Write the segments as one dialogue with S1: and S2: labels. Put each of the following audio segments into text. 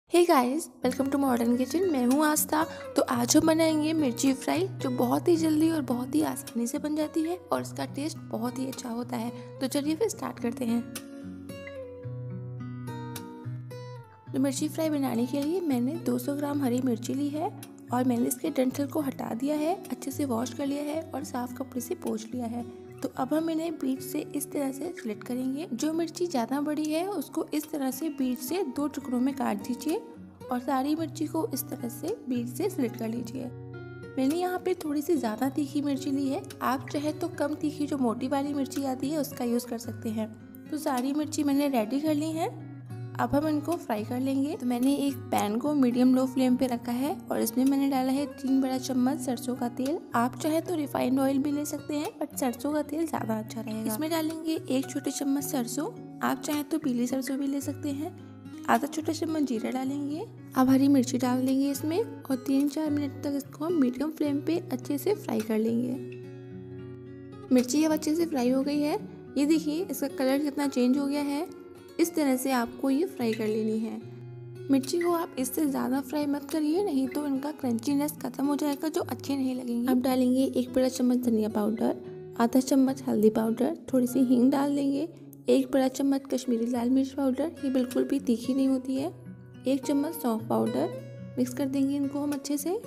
S1: Hey guys, welcome to modern kitchen. मैं हूँ आस्था। तो आज हम बनाएंगे मिर्ची फ्राई, जो बहुत ही जल्दी और बहुत ही आसानी से बन जाती है और इसका टेस्ट बहुत ही अच्छा होता है। तो चलिए फिर स्टार्ट करते हैं। तो मिर्ची फ्राई बनाने के लिए मैंने 200 ग्राम हरी मिर्ची ली है और मैंने इसके डंठल को हटा दिया है, अच्छे से वॉश कर लिया है और साफ कपड़े से पोंछ लिया है। तो अब हम इन्हें बीच से इस तरह से स्लिट करेंगे। जो मिर्ची ज़्यादा बड़ी है उसको इस तरह से बीच से 2 टुकड़ों में काट दीजिए और सारी मिर्ची को इस तरह से बीच से स्लिट कर लीजिए। मैंने यहाँ पे थोड़ी सी ज़्यादा तीखी मिर्ची ली है, आप चाहे तो कम तीखी जो मोटी वाली मिर्ची आती है उसका यूज़ कर सकते हैं। तो सारी मिर्ची मैंने रेडी कर ली है, अब हम इनको फ्राई कर लेंगे। तो मैंने एक पैन को मीडियम लो फ्लेम पे रखा है और इसमें मैंने डाला है 3 बड़ा चम्मच सरसों का तेल। आप चाहे तो रिफाइंड ऑयल भी ले सकते हैं, बट सरसों का तेल ज़्यादा अच्छा रहेगा। इसमें डालेंगे 1 छोटे चम्मच सरसों, आप चाहे तो पीली सरसों भी ले सकते हैं। आधा छोटा चम्मच जीरा डालेंगे। अब हरी मिर्ची डाल देंगे इसमें और 3-4 मिनट तक इसको हम मीडियम फ्लेम पे अच्छे से फ्राई कर लेंगे। मिर्ची अब अच्छे से फ्राई हो गई है, ये देखिए इसका कलर कितना चेंज हो गया है। इस तरह से आपको ये फ्राई कर लेनी है। मिर्ची को आप इससे ज़्यादा फ्राई मत करिए, नहीं तो इनका क्रंचीनेस खत्म हो जाएगा, जो अच्छे नहीं लगेंगे। अब डालेंगे 1 बड़ा चम्मच धनिया पाउडर, आधा चम्मच हल्दी पाउडर, थोड़ी सी हींग डाल देंगे, 1 बड़ा चम्मच कश्मीरी लाल मिर्च पाउडर, ये बिल्कुल भी तीखी नहीं होती है, 1 चम्मच सौंफ पाउडर। मिक्स कर देंगे इनको हम अच्छे से।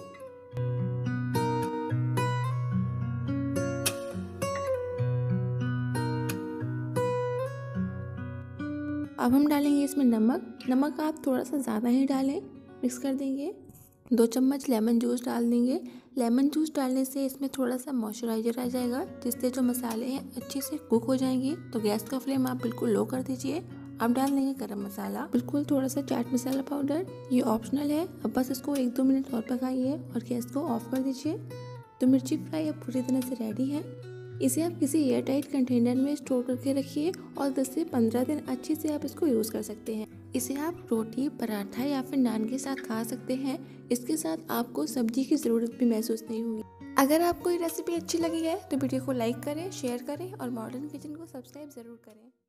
S1: अब हम डालेंगे इसमें नमक आप थोड़ा सा ज़्यादा ही डालें। मिक्स कर देंगे। 2 चम्मच लेमन जूस डाल देंगे। लेमन जूस डालने से इसमें थोड़ा सा मॉइस्चराइजर आ जाएगा, जिससे जो मसाले हैं अच्छे से कुक हो जाएंगे। तो गैस का फ्लेम आप बिल्कुल लो कर दीजिए। अब डाल देंगे गरम मसाला, बिल्कुल थोड़ा सा चाट मसाला पाउडर, ये ऑप्शनल है। अब बस इसको 1-2 मिनट और पकाइए और गैस को ऑफ कर दीजिए। तो मिर्ची फ्राई अब पूरी तरह से रेडी है। इसे आप किसी एयर टाइट कंटेनर में स्टोर करके रखिए और 10 से 15 दिन अच्छे से आप इसको यूज़ कर सकते हैं। इसे आप रोटी, पराठा या फिर नान के साथ खा सकते हैं। इसके साथ आपको सब्जी की ज़रूरत भी महसूस नहीं होगी। अगर आपको ये रेसिपी अच्छी लगी है तो वीडियो को लाइक करें, शेयर करें और मॉडर्न किचन को सब्सक्राइब ज़रूर करें।